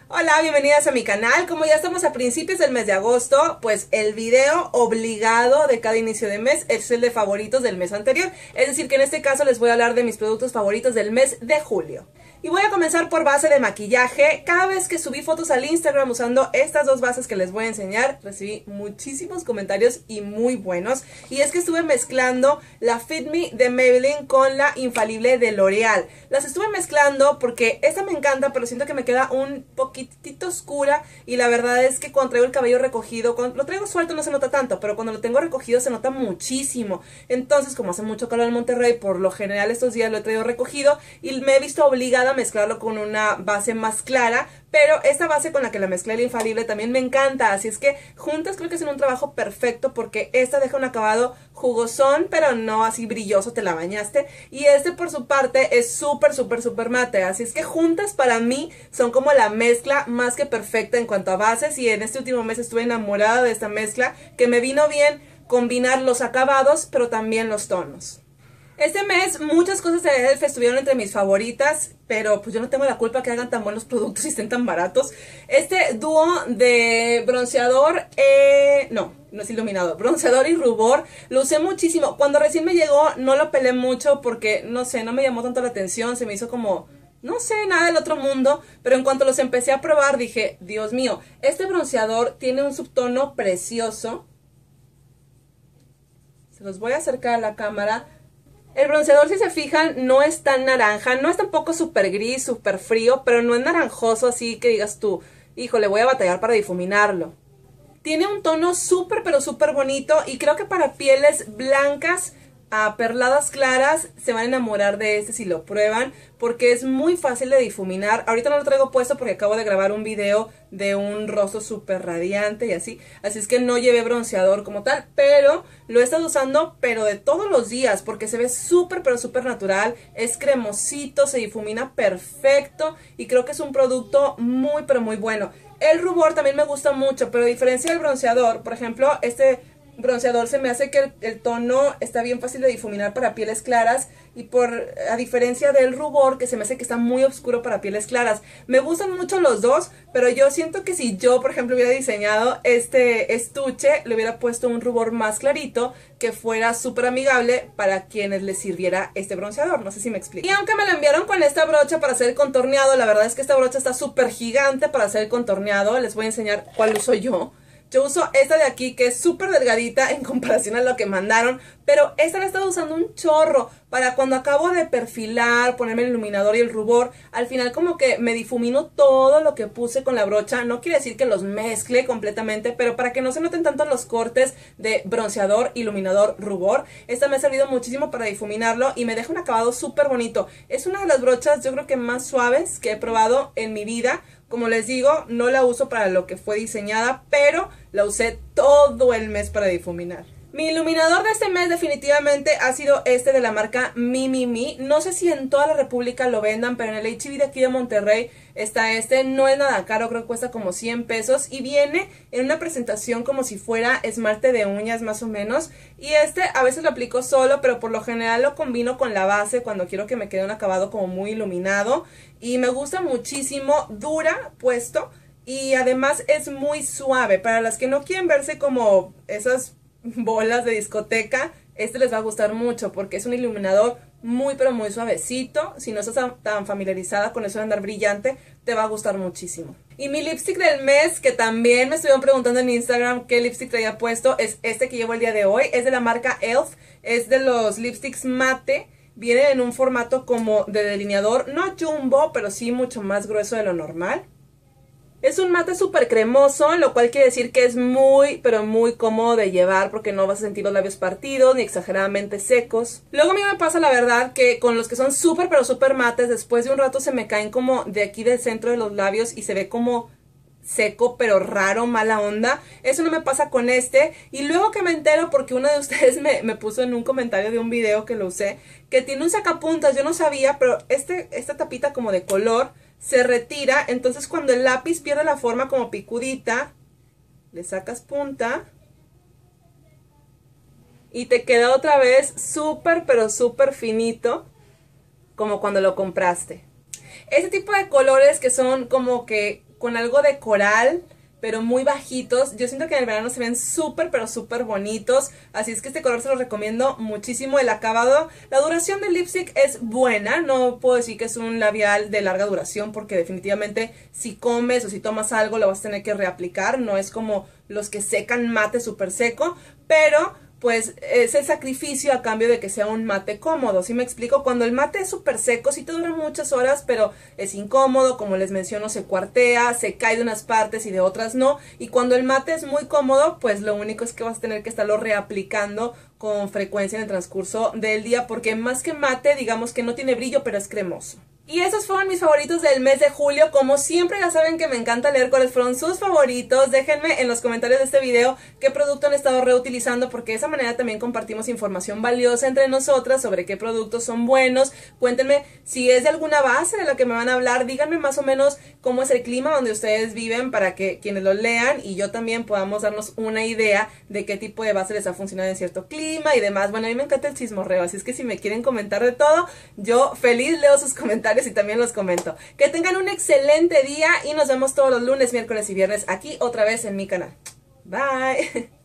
Hola, bienvenidas a mi canal. Como ya estamos a principios del mes de agosto, pues el video obligado de cada inicio de mes es el de favoritos del mes anterior. Es decir, que en este caso les voy a hablar de mis productos favoritos del mes de julio. Y voy a comenzar por base de maquillaje. Cada vez que subí fotos al Instagram usando estas dos bases que les voy a enseñar, recibí muchísimos comentarios y muy buenos. Y es que estuve mezclando la Fit Me de Maybelline con la Infalible de L'Oreal. Las estuve mezclando porque esta me encanta, pero siento que me queda un poquitito oscura. Y la verdad es que cuando traigo el cabello recogido, cuando lo traigo suelto no se nota tanto, pero cuando lo tengo recogido se nota muchísimo. Entonces, como hace mucho calor en Monterrey, por lo general estos días lo he traído recogido y me he visto obligada a mezclarlo con una base más clara, pero esta base con la que la mezclé, la Infalible, también me encanta, así es que juntas creo que hacen un trabajo perfecto porque esta deja un acabado jugosón, pero no así brilloso, te la bañaste, y este por su parte es súper mate, así es que juntas para mí son como la mezcla más que perfecta en cuanto a bases, y en este último mes estuve enamorada de esta mezcla, que me vino bien combinar los acabados, pero también los tonos. Este mes muchas cosas de Elf estuvieron entre mis favoritas, pero pues yo no tengo la culpa que hagan tan buenos productos y estén tan baratos. Este dúo de bronceador, no es iluminador, bronceador y rubor, lo usé muchísimo. Cuando recién me llegó no lo pelé mucho porque, no sé, no me llamó tanto la atención, se me hizo como, no sé, nada del otro mundo, pero en cuanto los empecé a probar dije, Dios mío, este bronceador tiene un subtono precioso. Se los voy a acercar a la cámara. El bronceador, si se fijan, no es tan naranja, no es tampoco súper gris, súper frío, pero no es naranjoso así que digas tú, híjole, voy a batallar para difuminarlo. Tiene un tono pero súper bonito, y creo que para pieles blancas, perladas claras, se van a enamorar de este si lo prueban, porque es muy fácil de difuminar. Ahorita no lo traigo puesto porque acabo de grabar un video de un rostro súper radiante y así es que no llevé bronceador como tal, pero lo he estado usando, pero de todos los días, porque se ve súper natural, es cremosito, se difumina perfecto, y creo que es un producto muy bueno. El rubor también me gusta mucho, pero a diferencia del bronceador, por ejemplo, este bronceador se me hace que el tono está bien fácil de difuminar para pieles claras, y a diferencia del rubor, que se me hace que está muy oscuro para pieles claras. Me gustan mucho los dos, pero yo siento que si yo, por ejemplo, hubiera diseñado este estuche, le hubiera puesto un rubor más clarito que fuera súper amigable para quienes les sirviera este bronceador. No sé si me explico. Y aunque me lo enviaron con esta brocha para hacer el contorneado, la verdad es que esta brocha está súper gigante para hacer el contorneado. Les voy a enseñar cuál uso yo. Yo uso esta de aquí, que es súper delgadita en comparación a lo que mandaron, pero esta la he estado usando un chorro para cuando acabo de perfilar, ponerme el iluminador y el rubor. Al final como que me difumino todo lo que puse con la brocha. No quiere decir que los mezcle completamente, pero para que no se noten tanto los cortes de bronceador, iluminador, rubor, esta me ha servido muchísimo para difuminarlo y me deja un acabado súper bonito. Es una de las brochas, yo creo que más suaves que he probado en mi vida. Como les digo, no la uso para lo que fue diseñada, pero la usé todo el mes para difuminar. Mi iluminador de este mes definitivamente ha sido este de la marca Mimimi. No sé si en toda la república lo vendan, pero en el H-E-B de aquí de Monterrey está este. No es nada caro, creo que cuesta como 100 pesos. Y viene en una presentación como si fuera esmalte de uñas más o menos. Y este a veces lo aplico solo, pero por lo general lo combino con la base cuando quiero que me quede un acabado como muy iluminado. Y me gusta muchísimo, dura puesto, y además es muy suave. Para las que no quieren verse como esas bolas de discoteca, este les va a gustar mucho porque es un iluminador muy suavecito. Si no estás tan familiarizada con eso de andar brillante, te va a gustar muchísimo. Y mi lipstick del mes, que también me estuvieron preguntando en Instagram qué lipstick traía puesto, es este que llevo el día de hoy. Es de la marca Elf, es de los lipsticks mate. Viene en un formato como de delineador, no jumbo, pero sí mucho más grueso de lo normal. Es un mate súper cremoso, lo cual quiere decir que es muy cómodo de llevar porque no vas a sentir los labios partidos ni exageradamente secos. Luego a mí me pasa la verdad que con los que son súper mates, después de un rato se me caen como de aquí del centro de los labios y se ve como seco, pero raro, mala onda. Eso no me pasa con este. Y luego que me entero, porque una de ustedes me puso en un comentario de un video que lo usé, que tiene un sacapuntas. Yo no sabía, pero esta tapita como de color se retira, entonces cuando el lápiz pierde la forma como picudita, le sacas punta y te queda otra vez súper finito, como cuando lo compraste. Este tipo de colores que son como que con algo de coral, pero muy bajitos. Yo siento que en el verano se ven súper, pero súper bonitos. Así es que este color se lo recomiendo muchísimo. El acabado, la duración del lipstick es buena. No puedo decir que es un labial de larga duración, porque definitivamente si comes o si tomas algo lo vas a tener que reaplicar. No es como los que secan mate súper seco, pero pues es el sacrificio a cambio de que sea un mate cómodo. ¿Sí me explico? Cuando el mate es súper seco, sí te dura muchas horas, pero es incómodo, como les menciono, se cuartea, se cae de unas partes y de otras no. Y cuando el mate es muy cómodo, pues lo único es que vas a tener que estarlo reaplicando con frecuencia en el transcurso del día, porque más que mate, digamos que no tiene brillo, pero es cremoso. Y esos fueron mis favoritos del mes de julio. Como siempre, ya saben que me encanta leer cuáles fueron sus favoritos. Déjenme en los comentarios de este video qué producto han estado reutilizando, porque de esa manera también compartimos información valiosa entre nosotras sobre qué productos son buenos. Cuéntenme si es de alguna base de la que me van a hablar. Díganme más o menos cómo es el clima donde ustedes viven, para que quienes lo lean y yo también podamos darnos una idea de qué tipo de base les ha funcionado en cierto clima y demás. Bueno, a mí me encanta el chismorreo, así es que si me quieren comentar de todo, yo feliz leo sus comentarios y también los comento. Que tengan un excelente día y nos vemos todos los lunes, miércoles y viernes aquí otra vez en mi canal. Bye.